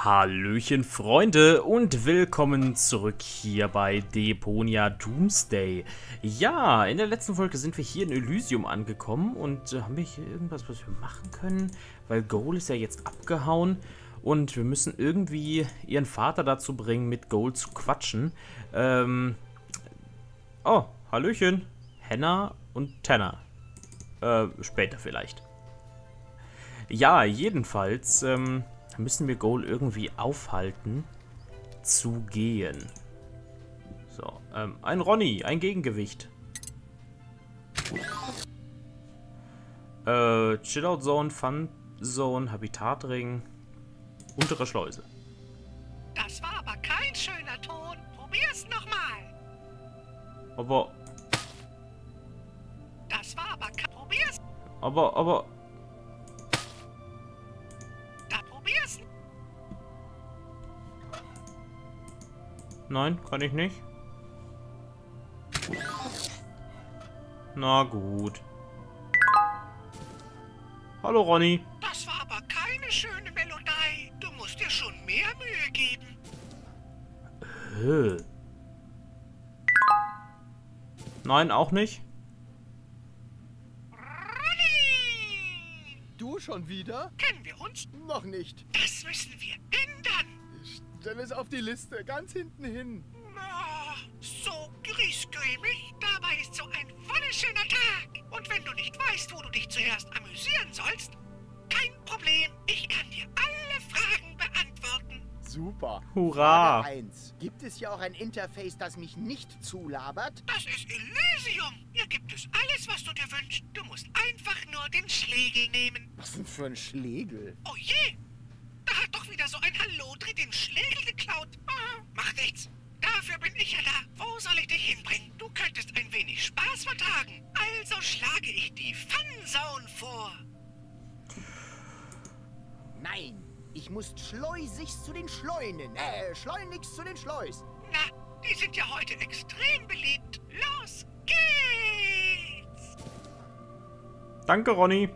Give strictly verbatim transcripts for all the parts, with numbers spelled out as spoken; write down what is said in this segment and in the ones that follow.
Hallöchen Freunde und willkommen zurück hier bei Deponia Doomsday. Ja, in der letzten Folge sind wir hier in Elysium angekommen und äh, haben wir hier irgendwas, was wir machen können? Weil Goal ist ja jetzt abgehauen und wir müssen irgendwie ihren Vater dazu bringen, mit Goal zu quatschen. Ähm, oh, Hallöchen, Hannah und Tanner. Äh, später vielleicht. Ja, jedenfalls, ähm... müssen wir Goal irgendwie aufhalten, zu gehen. So, ähm, ein Ronny, ein Gegengewicht. Äh, Chillout Zone, Fun Zone, Habitatring, untere Schleuse. Das war aber kein schöner Ton. Probier's nochmal. Aber... Das war aber kein... Probier's. Aber, aber... Probier's. Nein, kann ich nicht. Na gut. Hallo Ronny. Das war aber keine schöne Melodie. Du musst dir schon mehr Mühe geben. Äh. Nein, auch nicht. Du schon wieder? Kennen wir uns? Noch nicht. Das müssen wir ändern. Stell es auf die Liste, ganz hinten hin. Oh, so griesgrämig. Dabei ist so ein wunderschöner Tag. Und wenn du nicht weißt, wo du dich zuerst amüsieren sollst, kein Problem. Ich kann dir alle Fragen beantworten. Super. Hurra. Frage eins. Gibt es hier auch ein Interface, das mich nicht zulabert? Das ist Elysium. Hier gibt es alles, was du dir wünschst. Du musst einfach nur den Schlegel nehmen. Was denn für ein Schlegel? Oh je! Da hat doch wieder so ein Hallodri den Schlegel geklaut. Ah, macht nichts. Dafür bin ich ja da. Wo soll ich dich hinbringen? Du könntest ein wenig Spaß vertragen. Also schlage ich die Fun Zone vor. Nein, ich muss schleusigst zu den Schleunen. Äh, schleunigst zu den Schleus. Na, die sind ja heute extrem beliebt. Los geht's! Danke, Ronny.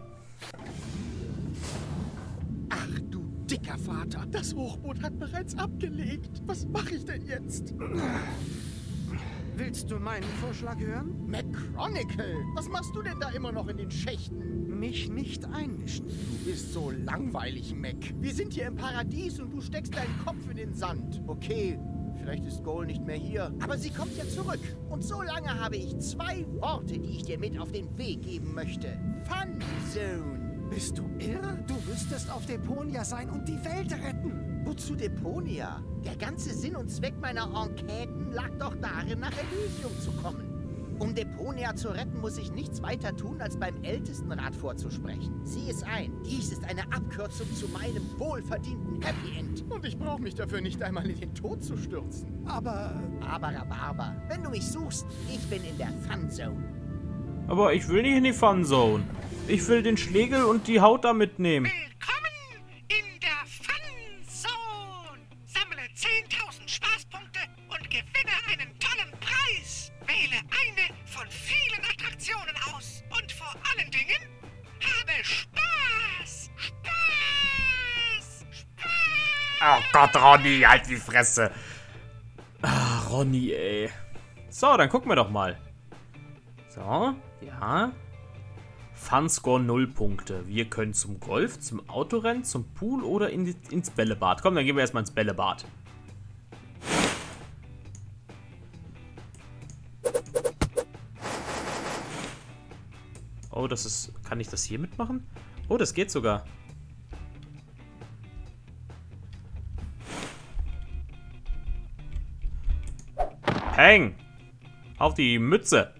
Ach du dicker Vater, das Hochboot hat bereits abgelegt. Was mache ich denn jetzt? Willst du meinen Vorschlag hören? McChronicle, was machst du denn da immer noch in den Schächten? Mich nicht einmischen. Du bist so langweilig, Mac. Wir sind hier im Paradies und du steckst deinen Kopf in den Sand. Okay, vielleicht ist Goal nicht mehr hier, aber sie kommt ja zurück. Und so lange habe ich zwei Worte, die ich dir mit auf den Weg geben möchte. Fun Zone. Bist du irre? Du müsstest auf Deponia sein und die Welt retten. Wozu Deponia? Der ganze Sinn und Zweck meiner Enqueten lag doch darin, nach Elysium zu kommen. Um Deponia zu retten, muss ich nichts weiter tun, als beim Ältestenrat vorzusprechen. Sieh es ein, dies ist eine Abkürzung zu meinem wohlverdienten Happy End. Und ich brauche mich dafür nicht einmal in den Tod zu stürzen. Aber... Aber, Rhabarber, wenn du mich suchst, ich bin in der Fun Zone. Aber ich will nicht in die Fun Zone. Ich will den Schlegel und die Haut da mitnehmen. Willkommen in der Fun Zone. Sammle zehntausend Spaßpunkte und gewinne einen tollen Preis. Wähle eine von vielen Attraktionen aus. Und vor allen Dingen, habe Spaß. Spaß. Spaß. Oh Gott, Ronny, halt die Fresse. Ah, Ronny, ey. So, dann gucken wir doch mal. So, ja. Funscore null Punkte. Wir können zum Golf, zum Autorennen, zum Pool oder in die, ins Bällebad. Komm, dann gehen wir erstmal ins Bällebad. Oh, das ist... Kann ich das hier mitmachen? Oh, das geht sogar. Peng! Auf die Mütze!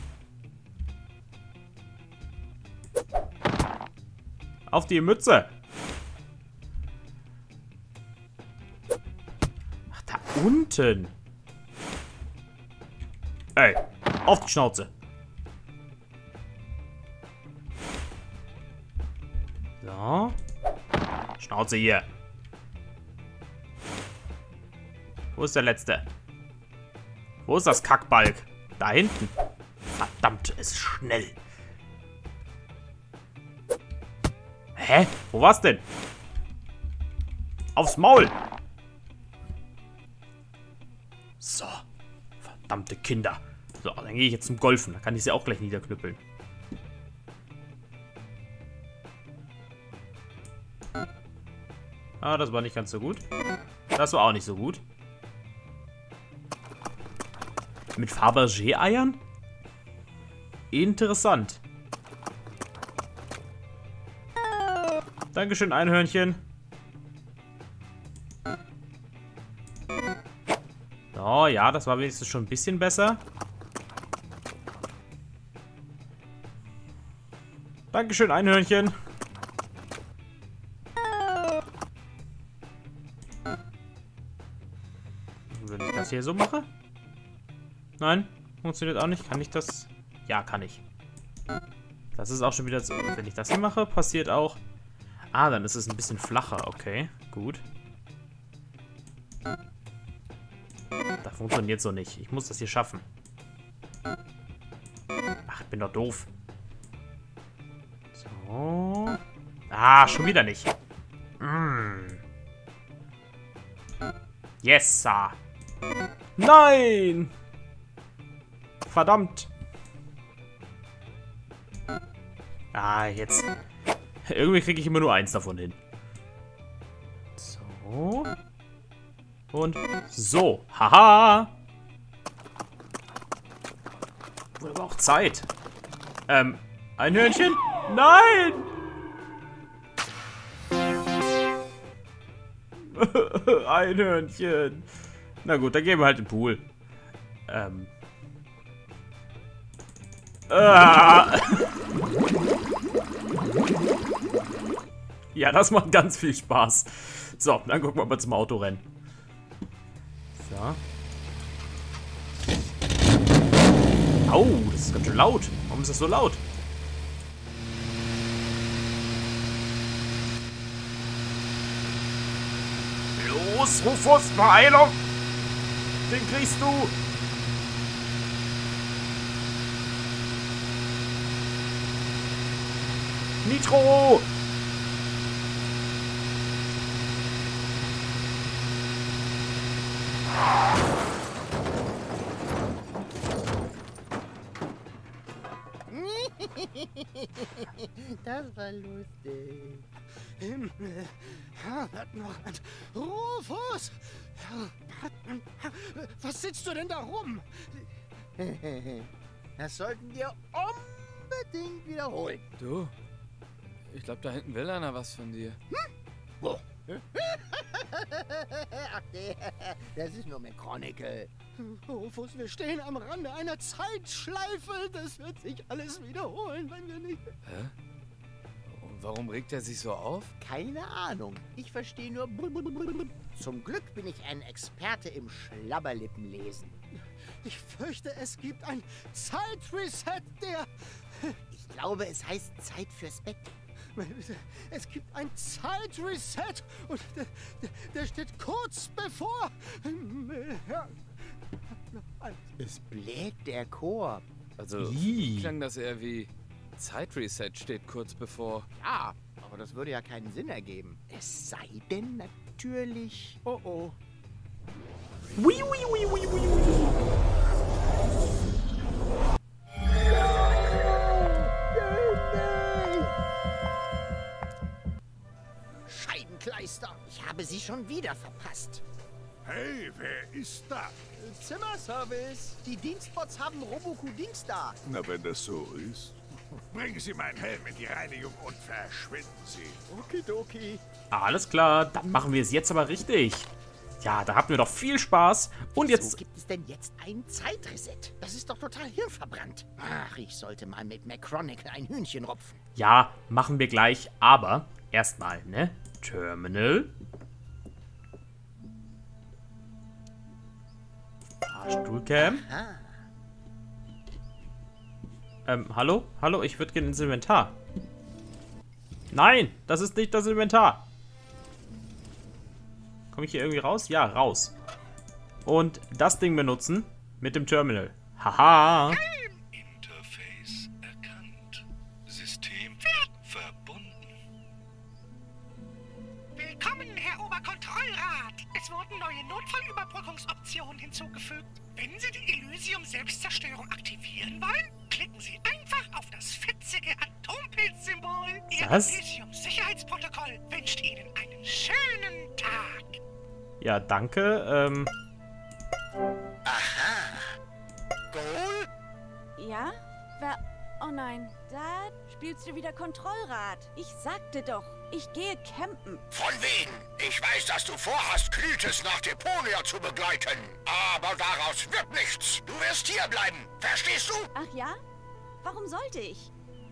Auf die Mütze! Ach, da unten! Ey, auf die Schnauze! So. Schnauze hier. Wo ist der letzte? Wo ist das Kackbalg? Da hinten. Verdammt, es ist schnell. Hä? Wo war's denn? Aufs Maul! So. Verdammte Kinder. So, dann gehe ich jetzt zum Golfen. Da kann ich sie auch gleich niederknüppeln. Ah, das war nicht ganz so gut. Das war auch nicht so gut. Mit Fabergé-Eiern? Interessant. Dankeschön, Einhörnchen. Oh ja, das war wenigstens schon ein bisschen besser. Dankeschön, Einhörnchen. Wenn ich das hier so mache? Nein, funktioniert auch nicht. Kann ich das? Ja, kann ich. Das ist auch schon wieder so. Wenn ich das hier mache, passiert auch... Ah, dann ist es ein bisschen flacher. Okay, gut. Das funktioniert so nicht. Ich muss das hier schaffen. Ach, ich bin doch doof. So. Ah, schon wieder nicht. Mm. Yes, sir. Nein! Verdammt. Ah, jetzt. Irgendwie kriege ich immer nur eins davon hin. So. Und so. Haha. Wurde aber auch Zeit. Ähm, ein Hörnchen? Nein! Ein Hörnchen. Na gut, dann gehen wir halt in den Pool. Ähm. Ah. Ja, das macht ganz viel Spaß. So, dann gucken wir mal zum Autorennen. So. Au, das ist ganz schön laut. Warum ist das so laut? Los, Rufus, Beeilung! Den kriegst du! Nitro! Das war lustig. Himmel, Herbert Norland, Rufus! Herbert, was sitzt du denn da rum? Das sollten wir unbedingt wiederholen. Du, ich glaube, da hinten will einer was von dir. Hm? Wo? Ach nee, das ist nur McChronicle. Rufus, wir stehen am Rande einer Zeitschleife. Das wird sich alles wiederholen, wenn wir nicht... Hä? Und warum regt er sich so auf? Keine Ahnung. Ich verstehe nur... Zum Glück bin ich ein Experte im Schlabberlippenlesen. Ich fürchte, es gibt ein Zeitreset, der... Ich glaube, es heißt Zeit fürs Bett. Es gibt ein Zeitreset und der, der, der steht kurz bevor... Es bläht der Chor. Also Ih. klang das eher wie Zeitreset steht kurz bevor. Ja, aber das würde ja keinen Sinn ergeben. Es sei denn natürlich... Oh oh. Ui, ui, ui, ui, ui, ui. Scheibenkleister, ich habe sie schon wieder verpasst. Hey, wer ist da? Zimmerservice. Die Dienstbots haben Roboku-Dings da. Na, wenn das so ist. Bringen Sie meinen Helm in die Reinigung und verschwinden Sie. Okidoki. Alles klar, dann machen wir es jetzt aber richtig. Ja, da hatten wir doch viel Spaß. Und jetzt... Wieso gibt es denn jetzt ein Zeitreset? Das ist doch total hirnverbrannt. Ach, ich sollte mal mit McChronicle ein Hühnchen rupfen. Ja, machen wir gleich, aber erstmal, ne? Terminal. Fahrstuhlcam. Ah, Ähm, hallo? Hallo, ich würde gerne ins Inventar. Nein, das ist nicht das Inventar. Komme ich hier irgendwie raus? Ja, raus. Und das Ding benutzen mit dem Terminal. Haha. Interface erkannt. System verbunden. Willkommen, Herr Oberkontrolleur. Es wurden neue Notfallüberbrückungsoptionen hinzugefügt. Wenn Sie die Elysium-Selbstzerstörung aktivieren wollen, klicken Sie einfach auf das fetzige Atompilz-Symbol. Ihr Was? Elysium-Sicherheitsprotokoll wünscht Ihnen einen schönen Tag. Ja, danke. Ähm, Goal? Ja? Wer... Oh nein, Dad, spielst du wieder Kontrollrad? Ich sagte doch, ich gehe campen. Von wegen. Ich weiß, dass du vorhast, Cletus nach Deponia zu begleiten. Aber daraus wird nichts. Du wirst hier bleiben. Verstehst du? Ach ja? Warum sollte ich?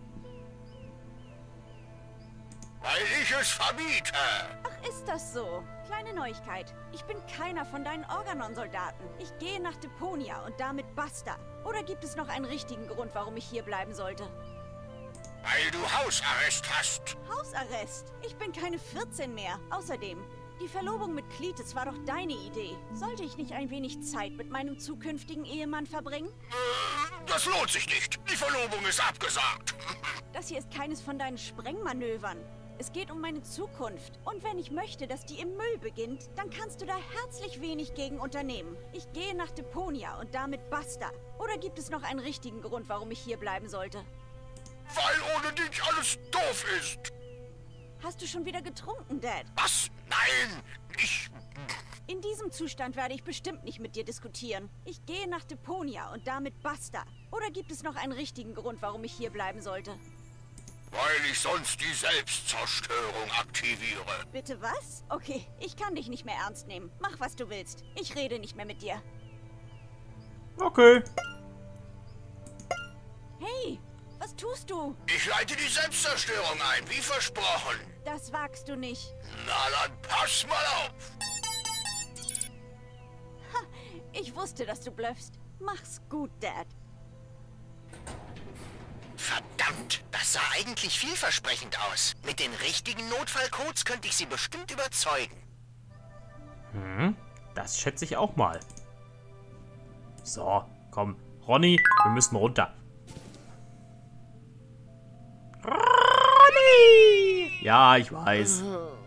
Weil ich es verbiete. Ach, ist das so? Kleine Neuigkeit. Ich bin keiner von deinen Organon-Soldaten. Ich gehe nach Deponia und damit basta. Oder gibt es noch einen richtigen Grund, warum ich hier bleiben sollte? Weil du Hausarrest hast. Hausarrest? Ich bin keine vierzehn mehr. Außerdem, die Verlobung mit Cletus war doch deine Idee. Sollte ich nicht ein wenig Zeit mit meinem zukünftigen Ehemann verbringen? Äh, das lohnt sich nicht. Die Verlobung ist abgesagt. Das hier ist keines von deinen Sprengmanövern. Es geht um meine Zukunft. Und wenn ich möchte, dass die im Müll beginnt, dann kannst du da herzlich wenig gegen unternehmen. Ich gehe nach Deponia und damit basta. Oder gibt es noch einen richtigen Grund, warum ich hier bleiben sollte? Weil ohne dich alles doof ist. Hast du schon wieder getrunken, Dad? Was? Nein, ich... In diesem Zustand werde ich bestimmt nicht mit dir diskutieren. Ich gehe nach Deponia und damit basta. Oder gibt es noch einen richtigen Grund, warum ich hier bleiben sollte? Weil ich sonst die Selbstzerstörung aktiviere. Bitte was? Okay, ich kann dich nicht mehr ernst nehmen. Mach, was du willst. Ich rede nicht mehr mit dir. okay. Hey, was tust du? Ich leite die Selbstzerstörung ein, wie versprochen. Das wagst du nicht. Na dann pass mal auf. Ich wusste, dass du bluffst. Mach's gut, Dad. Verdammt, das sah eigentlich vielversprechend aus. Mit den richtigen Notfallcodes könnte ich sie bestimmt überzeugen. Hm, das schätze ich auch mal. So, komm. Ronny, wir müssen runter. Ronny! Ja, ich weiß.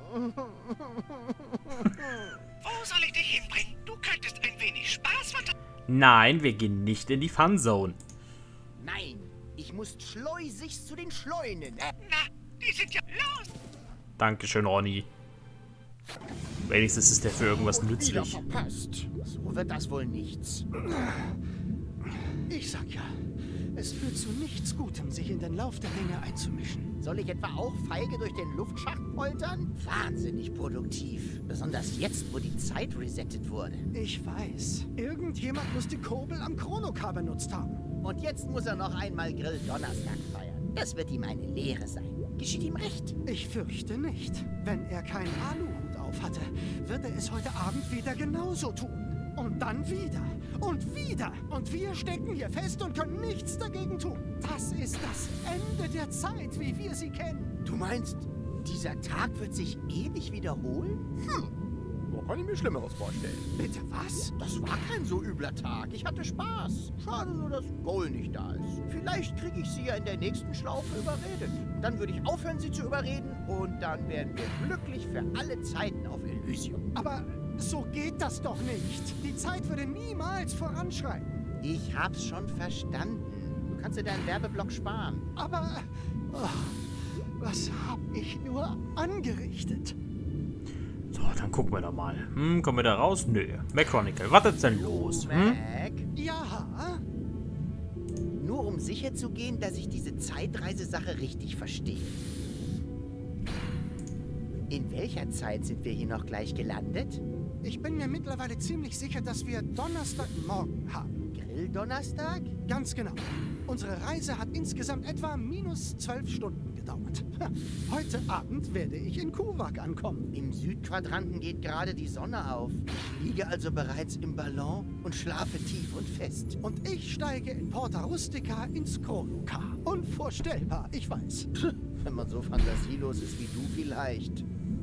Wo soll ich dich hinbringen? Du könntest ein wenig Spaß vertragen. Nein, wir gehen nicht in die Funzone. Nein, ich muss schleusigst zu den Schleunen. Na, die sind ja los. Dankeschön, Ronny. Wenigstens ist der für irgendwas Wieder nützlich. verpasst. So wird das wohl nichts. Ich sag ja, es führt zu nichts Gutem, sich in den Lauf der Dinge einzumischen. Soll ich etwa auch feige durch den Luftschacht poltern? Wahnsinnig produktiv. Besonders jetzt, wo die Zeit resettet wurde. Ich weiß. Irgendjemand muss die Kurbel am Chronocar benutzt haben. Und jetzt muss er noch einmal Grill-Donnerstag feiern. Das wird ihm eine Lehre sein. Geschieht ihm recht. Ich fürchte nicht. Wenn er keinen Aluhut auf hatte, wird er es heute Abend wieder genauso tun. Und dann wieder. Und wieder. Und wir stecken hier fest und können nichts dagegen tun. Das ist das Ende der Zeit, wie wir sie kennen. Du meinst, dieser Tag wird sich ewig wiederholen? Hm. So kann ich mir Schlimmeres vorstellen. Bitte was? Das war kein so übler Tag. Ich hatte Spaß. Schade nur, dass Goal nicht da ist. Vielleicht kriege ich sie ja in der nächsten Schlaufe überredet. Dann würde ich aufhören, sie zu überreden. Und dann wären wir glücklich für alle Zeiten auf Elysium. Aber so geht das doch nicht. Die Zeit würde niemals voranschreiten. Ich hab's schon verstanden. Du kannst dir deinen Werbeblock sparen. Aber oh, was hab ich nur angerichtet? So, dann gucken wir doch mal. Hm, kommen wir da raus? Nö. McChronicle, was ist denn los? Hm? Mac, Ja, nur um sicher zu gehen, dass ich diese Zeitreisesache richtig verstehe. In welcher Zeit sind wir hier noch gleich gelandet? ich bin mir mittlerweile ziemlich sicher, dass wir Donnerstagmorgen haben. Grill-Donnerstag? Ganz genau. Unsere Reise hat insgesamt etwa minus zwölf Stunden gedauert. Heute Abend werde ich in Kuwak ankommen. Im Südquadranten geht gerade die Sonne auf. Ich liege also bereits im Ballon und schlafe tief und fest. Und ich steige in Porta Rustica ins Chronocar. Unvorstellbar, ich weiß. Wenn man so fantasielos ist wie du vielleicht.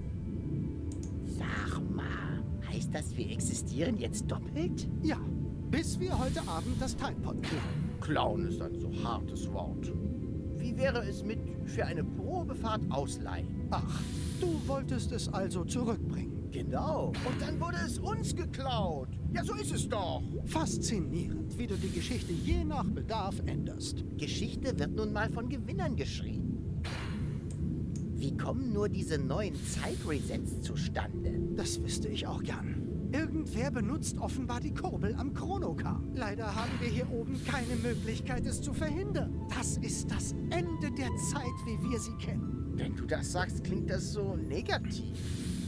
Sag mal, heißt das, wir existieren jetzt doppelt? Ja, bis wir heute Abend das Timepod klauen. Klauen ist ein so hartes Wort. Wie wäre es mit für eine Probefahrt ausleihen? Ach, du wolltest es also zurückbringen. Genau. Und dann wurde es uns geklaut. Ja, so ist es doch. Faszinierend, wie du die Geschichte je nach Bedarf änderst. Geschichte wird nun mal von Gewinnern geschrieben. Wie kommen nur diese neuen Zeitresets zustande? Das wüsste ich auch gern. Irgendwer benutzt offenbar die Kurbel am Chronocar. Leider haben wir hier oben keine Möglichkeit, es zu verhindern. Das ist das Ende der Zeit, wie wir sie kennen. Wenn du das sagst, klingt das so negativ.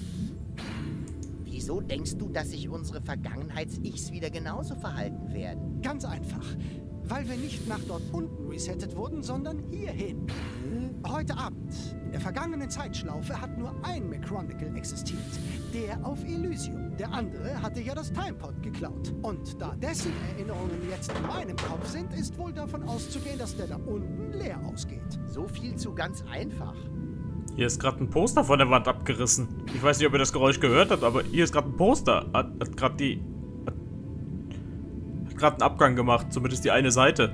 Wieso denkst du, dass sich unsere Vergangenheits-Ichs wieder genauso verhalten werden? Ganz einfach. Weil wir nicht nach dort unten resettet wurden, sondern hierhin. Heute Abend, in der vergangenen Zeitschlaufe, hat nur ein Macronicle existiert. Der auf Elysium. Der andere hatte ja das Timepod geklaut. Und da dessen Erinnerungen jetzt in meinem Kopf sind, ist wohl davon auszugehen, dass der da unten leer ausgeht. So viel zu ganz einfach. Hier ist gerade ein Poster von der Wand abgerissen. Ich weiß nicht, ob ihr das Geräusch gehört habt, aber hier ist gerade ein Poster. Hat, hat gerade die... Hat, hat gerade einen Abgang gemacht, zumindest die eine Seite.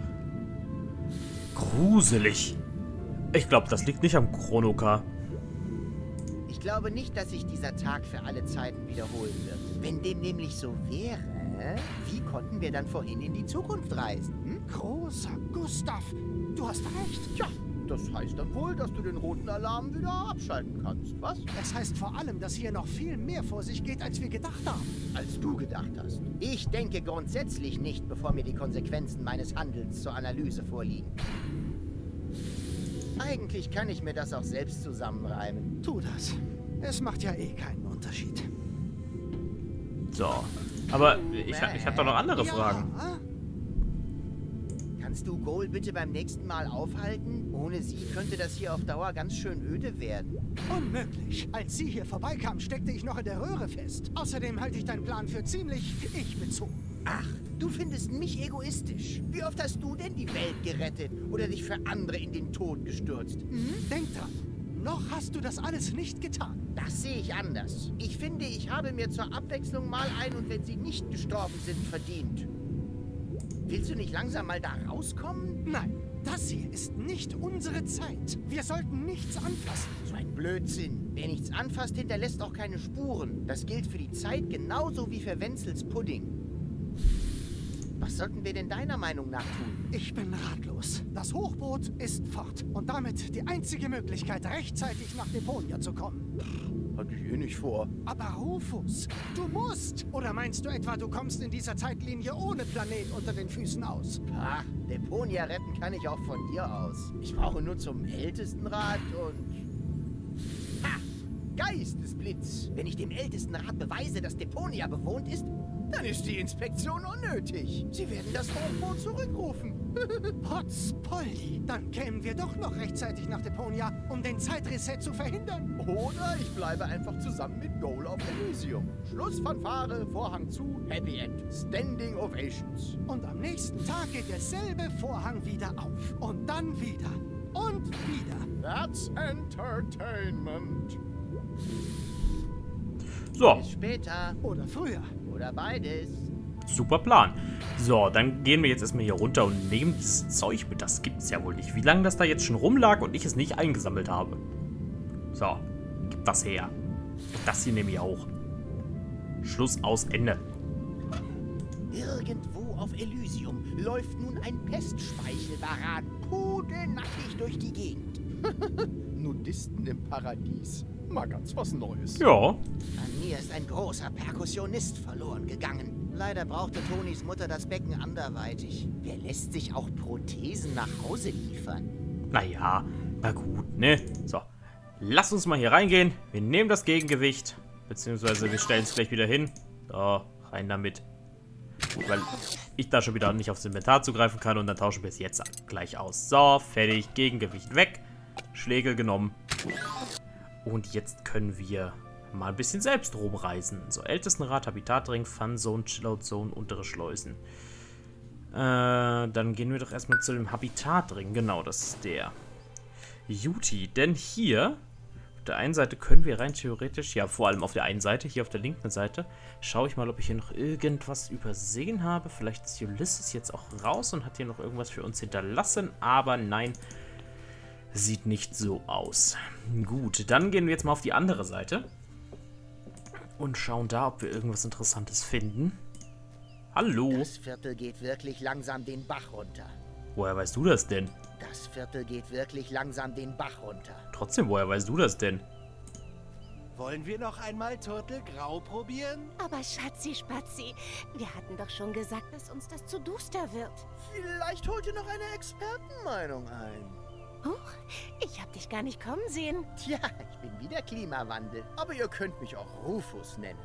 Gruselig. Ich glaube, das liegt nicht am Chronocar. Ich glaube nicht, dass sich dieser Tag für alle Zeiten wiederholen wird. Wenn dem nämlich so wäre, wie konnten wir dann vorhin in die Zukunft reisen? Hm? Großer Gustav, du hast recht. Tja, das heißt dann wohl, dass du den roten Alarm wieder abschalten kannst, was? Das heißt vor allem, dass hier noch viel mehr vor sich geht, als wir gedacht haben. Als du gedacht hast. Ich denke grundsätzlich nicht, bevor mir die Konsequenzen meines Handelns zur Analyse vorliegen. Eigentlich kann ich mir das auch selbst zusammenreimen. Tu das. Es macht ja eh keinen Unterschied. So. Aber ich, ich habe doch noch andere ja. Fragen. Kannst du Goal bitte beim nächsten Mal aufhalten? Ohne sie könnte das hier auf Dauer ganz schön öde werden. Unmöglich. Als sie hier vorbeikam, steckte ich noch in der Röhre fest. Außerdem halte ich deinen Plan für ziemlich ich-bezogen. Ach, du findest mich egoistisch. Wie oft hast du denn die Welt gerettet oder dich für andere in den Tod gestürzt? Hm? Denk dran. Noch hast du das alles nicht getan. Das sehe ich anders. Ich finde, ich habe mir zur Abwechslung mal ein und wenn sie nicht gestorben sind, verdient. Willst du nicht langsam mal da rauskommen? Nein, das hier ist nicht unsere Zeit. Wir sollten nichts anfassen. So ein Blödsinn. Wer nichts anfasst, hinterlässt auch keine Spuren. Das gilt für die Zeit genauso wie für Wenzels Pudding. Was sollten wir denn deiner Meinung nach tun? Ich bin ratlos. Das Hochboot ist fort. Und damit die einzige Möglichkeit, rechtzeitig nach Deponia zu kommen. Hatte ich eh nicht vor. Aber Rufus, du musst! Oder meinst du etwa, du kommst in dieser Zeitlinie ohne Planet unter den Füßen aus? Ach, Deponia retten kann ich auch von dir aus. Ich brauche nur zum Ältestenrat und... Ha! Geistesblitz! Wenn ich dem Ältestenrat beweise, dass Deponia bewohnt ist, dann ist die Inspektion unnötig. Sie werden das Hochboot zurückrufen. Potzpoldi, dann kämen wir doch noch rechtzeitig nach Deponia, um den Zeitreset zu verhindern. Oder ich bleibe einfach zusammen mit Goal auf Elysium. Schlussfanfare, Vorhang zu, Happy End. Standing Ovations. Und am nächsten Tag geht derselbe Vorhang wieder auf. Und dann wieder. Und wieder. That's entertainment. So. Bis später. Oder früher. Oder beides. Super Plan. So, dann gehen wir jetzt erstmal hier runter und nehmen das Zeug mit. Das gibt's ja wohl nicht. Wie lange das da jetzt schon rumlag und ich es nicht eingesammelt habe. So, gib das her. Das hier nehme ich auch. Schluss, aus, Ende. Irgendwo auf Elysium läuft nun ein Pestspeichelbaran pudelnackig durch die Gegend. Nudisten im Paradies. Mal ganz was Neues. Ja. An mir ist ein großer Perkussionist verloren gegangen. Leider brauchte Tonys Mutter das Becken anderweitig. Wer lässt sich auch Prothesen nach Hause liefern? Naja, na gut, ne? So, lass uns mal hier reingehen. Wir nehmen das Gegengewicht. Beziehungsweise wir stellen es gleich wieder hin. So, rein damit. Weil ich da schon wieder nicht aufs Inventar zugreifen kann. Und dann tauschen wir es jetzt gleich aus. So, fertig. Gegengewicht weg. Schlägel genommen. Und jetzt können wir mal ein bisschen selbst rumreisen. So, Ältestenrat, Habitatring, Funzone, Chillout-Zone, untere Schleusen. Äh, dann gehen wir doch erstmal zu dem Habitatring. Genau, das ist der. Juti, denn hier, auf der einen Seite können wir rein theoretisch, ja vor allem auf der einen Seite, hier auf der linken Seite, schaue ich mal, ob ich hier noch irgendwas übersehen habe. Vielleicht ist Ulysses jetzt auch raus und hat hier noch irgendwas für uns hinterlassen, aber nein, sieht nicht so aus. Gut, dann gehen wir jetzt mal auf die andere Seite. und schauen da, ob wir irgendwas Interessantes finden. Hallo? Das Viertel geht wirklich langsam den Bach runter. Woher weißt du das denn? Das Viertel geht wirklich langsam den Bach runter. Trotzdem, woher weißt du das denn? Wollen wir noch einmal Turtelgrau probieren? Aber Schatzi Spatzi, wir hatten doch schon gesagt, dass uns das zu duster wird. Vielleicht holt ihr noch eine Expertenmeinung ein. Huch, ich hab dich gar nicht kommen sehen. Tja, ich bin wieder Klimawandel. Aber ihr könnt mich auch Rufus nennen.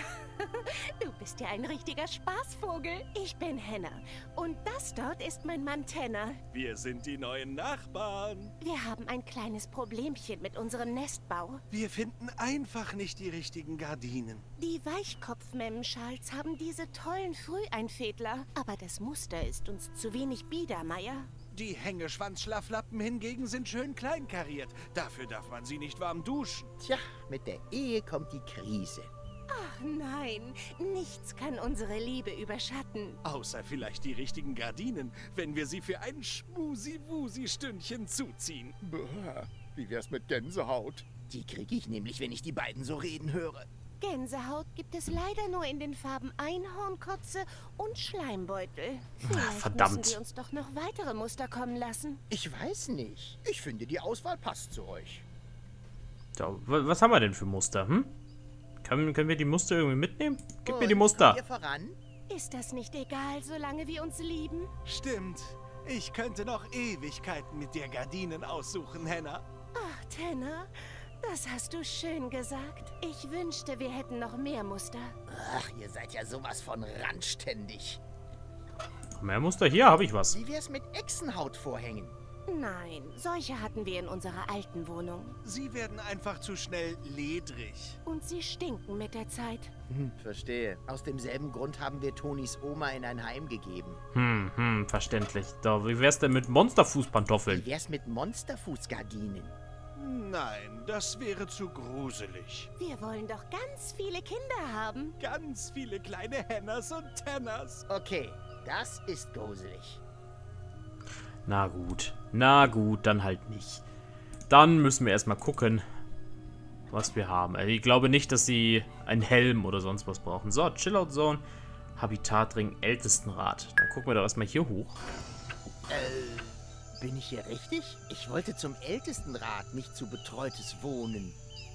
Du bist ja ein richtiger Spaßvogel. Ich bin Henna. Und das dort ist mein Mann Tenner. Wir sind die neuen Nachbarn. Wir haben ein kleines Problemchen mit unserem Nestbau. Wir finden einfach nicht die richtigen Gardinen. Die Weichkopfmemmenschals haben diese tollen Früheinfädler. Aber das Muster ist uns zu wenig Biedermeier. Die Hängeschwanzschlaflappen hingegen sind schön kleinkariert. Dafür darf man sie nicht warm duschen. Tja, mit der Ehe kommt die Krise. Ach nein, nichts kann unsere Liebe überschatten. Außer vielleicht die richtigen Gardinen, wenn wir sie für ein Schmusi-Wusi-Stündchen zuziehen. Bäh, wie wär's mit Gänsehaut? Die kriege ich nämlich, wenn ich die beiden so reden höre. Gänsehaut gibt es leider nur in den Farben Einhornkotze und Schleimbeutel. Vielleicht verdammt. müssen wir uns doch noch weitere Muster kommen lassen. Ich weiß nicht. Ich finde, die Auswahl passt zu euch. So, was haben wir denn für Muster, hm? Können, können wir die Muster irgendwie mitnehmen? Gib Und mir die Muster. kommt ihr voran? Ist das nicht egal, solange wir uns lieben? Stimmt. Ich könnte noch Ewigkeiten mit dir Gardinen aussuchen, Henna. Ach, Tenner, das hast du schön gesagt. Ich wünschte, wir hätten noch mehr Muster. Ach, ihr seid ja sowas von randständig. Mehr Muster? Hier habe ich was. Wie wär's mit Echsenhautvorhängen? Nein, solche hatten wir in unserer alten Wohnung. Sie werden einfach zu schnell ledrig. Und sie stinken mit der Zeit. Hm, verstehe. Aus demselben Grund haben wir Tonis Oma in ein Heim gegeben. Hm, hm, verständlich. Da, wie wär's denn mit Monsterfußpantoffeln? Wie wär's mit Monsterfußgardinen? Nein, das wäre zu gruselig. Wir wollen doch ganz viele Kinder haben. Ganz viele kleine Hennas und Tenners. Okay, das ist gruselig. Na gut. Na gut, dann halt nicht. Dann müssen wir erstmal gucken, was wir haben. Also ich glaube nicht, dass sie einen Helm oder sonst was brauchen. So, Chillout Zone, Habitatring, Ältestenrat. Dann gucken wir doch erstmal hier hoch. Äh, bin ich hier richtig? Ich wollte zum Ältestenrat, nicht zu betreutes Wohnen.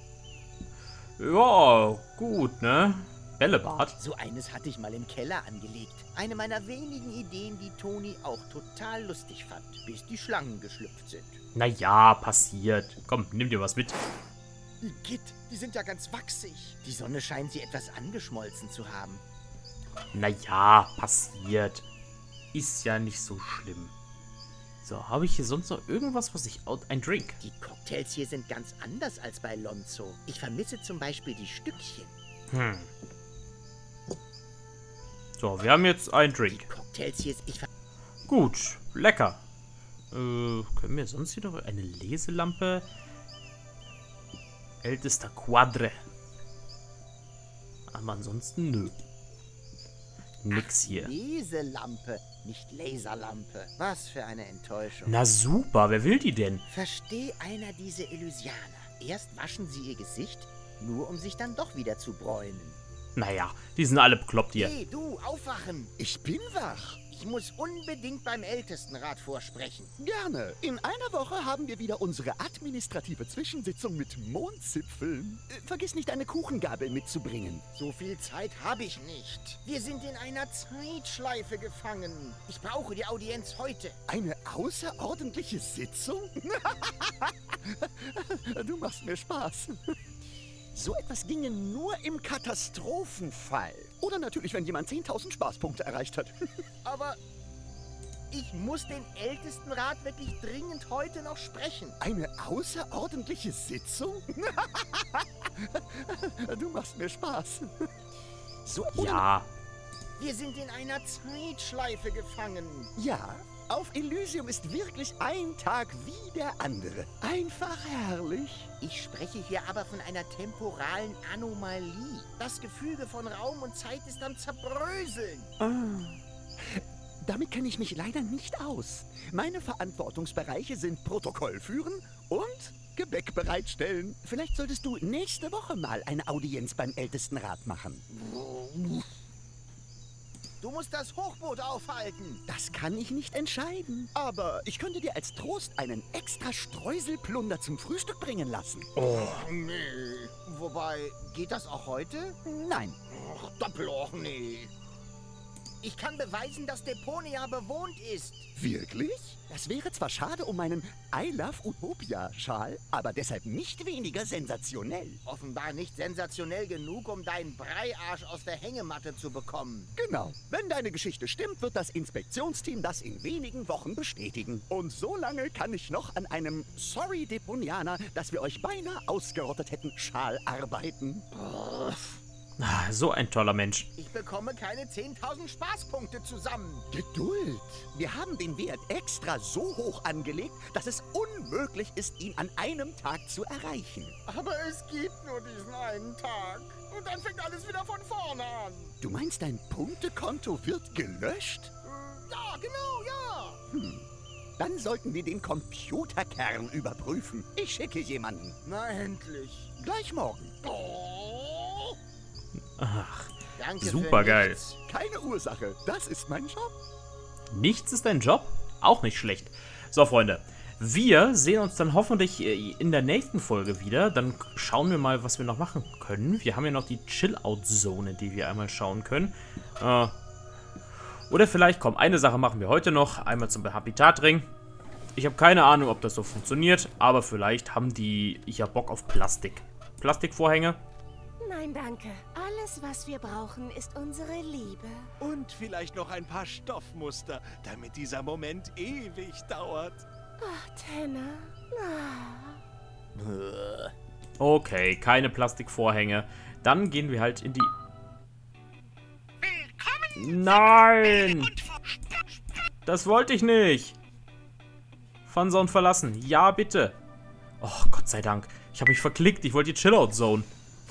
Ja, gut, ne? Bällebad. So eines hatte ich mal im Keller angelegt. Eine meiner wenigen Ideen, die Toni auch total lustig fand, bis die Schlangen geschlüpft sind. Naja, passiert. Komm, nimm dir was mit. Igitt, die sind ja ganz wachsig. Die Sonne scheint sie etwas angeschmolzen zu haben. Naja, passiert. Ist ja nicht so schlimm. So, habe ich hier sonst noch irgendwas, was ich... Ein Drink. Die Cocktails hier sind ganz anders als bei Lonzo. Ich vermisse zum Beispiel die Stückchen. Hm. So, wir haben jetzt einen Drink. Die Cocktails hier... Ich Gut, lecker. Äh, können wir sonst hier noch eine Leselampe? Ältester Quadre. Aber ansonsten nö. Nix hier. Leselampe, nicht Laserlampe. Was für eine Enttäuschung. Na super, wer will die denn? Versteh einer diese Illusianer. Erst waschen sie ihr Gesicht, nur um sich dann doch wieder zu bräunen. Naja, die sind alle bekloppt hier. Hey, du, aufwachen! Ich bin wach. Ich muss unbedingt beim Ältestenrat vorsprechen. Gerne. In einer Woche haben wir wieder unsere administrative Zwischensitzung mit Mondzipfeln. Äh, vergiss nicht, eine Kuchengabel mitzubringen. So viel Zeit habe ich nicht. Wir sind in einer Zeitschleife gefangen. Ich brauche die Audienz heute. Eine außerordentliche Sitzung? Du machst mir Spaß. So etwas ginge nur im Katastrophenfall. Oder natürlich, wenn jemand zehntausend Spaßpunkte erreicht hat. Aber ich muss den Ältestenrat wirklich dringend heute noch sprechen. Eine außerordentliche Sitzung? Du machst mir Spaß. So, Ja. Wir sind in einer Zeitschleife gefangen. Ja, auf Elysium ist wirklich ein Tag wie der andere. Einfach herrlich. Ich spreche hier aber von einer temporalen Anomalie. Das Gefüge von Raum und Zeit ist am Zerbröseln. Ah. Damit kenne ich mich leider nicht aus. Meine Verantwortungsbereiche sind Protokoll führen und Gebäck bereitstellen. Vielleicht solltest du nächste Woche mal eine Audienz beim Ältestenrat machen. Du musst das Hochboot aufhalten. Das kann ich nicht entscheiden. Aber ich könnte dir als Trost einen extra Streuselplunder zum Frühstück bringen lassen. Oh, nee. Wobei, geht das auch heute? Nein. Ach, doppel auch nee. Ich kann beweisen, dass Deponia bewohnt ist. Wirklich? Das wäre zwar schade um meinen I Love Utopia-Schal, aber deshalb nicht weniger sensationell. Offenbar nicht sensationell genug, um deinen Breiarsch aus der Hängematte zu bekommen. Genau. Wenn deine Geschichte stimmt, wird das Inspektionsteam das in wenigen Wochen bestätigen. Und so lange kann ich noch an einem Sorry Deponianer, dass wir euch beinahe ausgerottet hätten, Schal arbeiten. Oh. Ah, so ein toller Mensch. Ich bekomme keine zehntausend Spaßpunkte zusammen. Geduld. Wir haben den Wert extra so hoch angelegt, dass es unmöglich ist, ihn an einem Tag zu erreichen. Aber es gibt nur diesen einen Tag. Und dann fängt alles wieder von vorne an. Du meinst, dein Punktekonto wird gelöscht? Ja, genau, ja. Hm. Dann sollten wir den Computerkern überprüfen. Ich schicke jemanden. Na, endlich. Gleich morgen. Oh. Ach, Danke super geil. Keine Ursache, das ist mein Job. Nichts ist dein Job? Auch nicht schlecht. So, Freunde, wir sehen uns dann hoffentlich in der nächsten Folge wieder. Dann schauen wir mal, was wir noch machen können. Wir haben ja noch die Chill-Out-Zone, die wir einmal schauen können. Äh, oder vielleicht, komm, eine Sache machen wir heute noch. Einmal zum Habitatring. Ich habe keine Ahnung, ob das so funktioniert, aber vielleicht haben die ja Bock auf Plastik. Plastikvorhänge. Nein, danke. Alles, was wir brauchen, ist unsere Liebe. Und vielleicht noch ein paar Stoffmuster, damit dieser Moment ewig dauert. Ach, Tanner. Ah. Okay, keine Plastikvorhänge. Dann gehen wir halt in die... Willkommen! Nein! Das wollte ich nicht. Funzone verlassen. Ja, bitte. Oh, Gott sei Dank. Ich habe mich verklickt. Ich wollte die Chill-Out-Zone.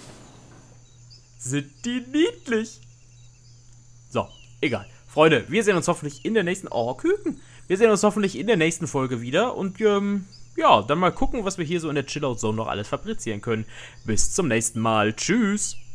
Sind die niedlich? So, egal. Freunde, wir sehen uns hoffentlich in der nächsten... Oh, Küken. Wir sehen uns hoffentlich in der nächsten Folge wieder. Und, ähm, ja, dann mal gucken, was wir hier so in der Chill-Out-Zone noch alles fabrizieren können. Bis zum nächsten Mal. Tschüss.